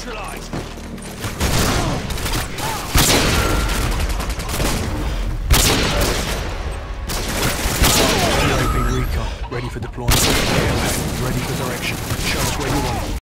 neutralized. UAV recon, ready for deployment. Airpack, ready for direction. Show us where you want it.